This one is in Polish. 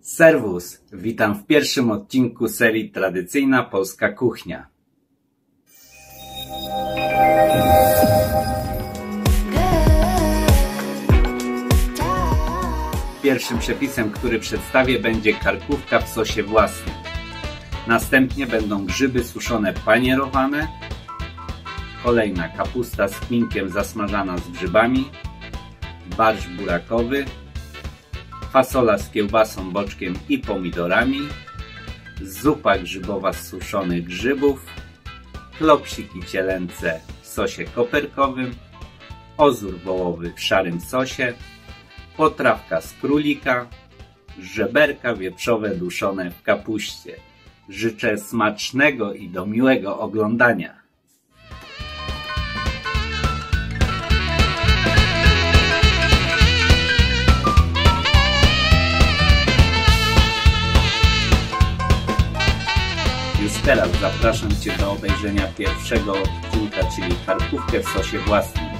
Serwus, witam w pierwszym odcinku serii Tradycyjna Polska Kuchnia. Pierwszym przepisem, który przedstawię, będzie karkówka w sosie własnym. Następnie będą grzyby suszone panierowane, kolejna kapusta z kminkiem zasmażana z grzybami, barszcz burakowy, fasola z kiełbasą, boczkiem i pomidorami, zupa grzybowa z suszonych grzybów, klopsiki cielęce w sosie koperkowym, ozór wołowy w szarym sosie, potrawka z królika, żeberka wieprzowe duszone w kapuście. Życzę smacznego i do miłego oglądania. Już teraz zapraszam Cię do obejrzenia pierwszego odcinka, czyli karkówkę w sosie własnym.